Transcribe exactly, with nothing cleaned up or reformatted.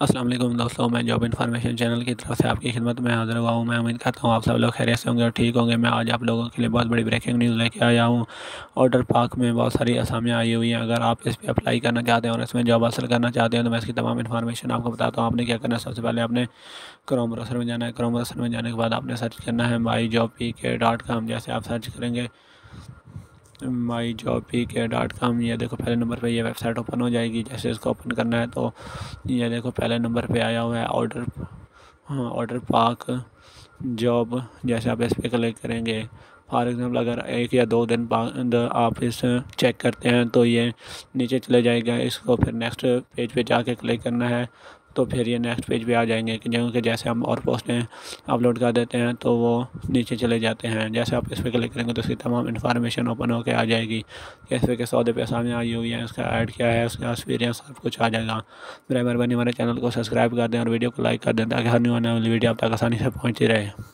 अस्सलाम वालेकुम दोस्तों, मैं जॉब इन्फॉर्मेशन चैनल की तरफ से आपकी खिदमत में हाज़िर हुआ हूँ। मैं उम्मीद करता हूँ आप सब लोग खैरियत से होंगे और ठीक होंगे। मैं आज आप लोगों के लिए बहुत बड़ी ब्रेकिंग न्यूज़ लेके आया हूँ। ऑर्डर पार्क में बहुत सारी असामियाँ आई हुई हैं। अगर आप इस पे अप्लाई करना चाहते हैं और इसमें जॉब हासिल करना चाहते हैं तो मैं इसकी तमाम इन्फॉर्मेशन आपको बताता हूँ। आपने क्या करना है, सबसे पहले आपने क्रोम ब्राउज़र में जाना है। क्रोम ब्राउज़र में जाने के बाद आपने सर्च करना है my job P K dot com. जैसे आप सर्च करेंगे my job P K dot com, ये देखो पहले नंबर पे ये वेबसाइट ओपन हो जाएगी। जैसे इसको ओपन करना है तो ये देखो पहले नंबर पे आया हुआ है ऑर्डर हाँ ऑर्डर पार्क जॉब। जैसे आप इस पर क्लिक करेंगे, फॉर एग्ज़ाम्पल अगर एक या दो दिन बाद आप इस चेक करते हैं तो ये नीचे चले जाएगा। इसको फिर नेक्स्ट पेज पे जाके क्लिक करना है तो फिर ये नेक्स्ट पेज पे आ जाएंगे कि क्योंकि जैसे हम और पोस्टें अपलोड कर देते हैं तो वो नीचे चले जाते हैं। जैसे आप इस पर क्लिक करेंगे तो इसकी तमाम इन्फॉर्मेशन ओपन होकर आ जाएगी। कैसे के सौदे पे सामने आई हुई है, उसका ऐड क्या है, उसका एक्सपीरियंस सब कुछ आ जाएगा। मेरा मेहरबानी हमारे चैनल को सब्सक्राइब कर दें और वीडियो को लाइक कर दें ताकि हर न्यू आने वाली वीडियो आप तक आसानी से पहुँचती रहे।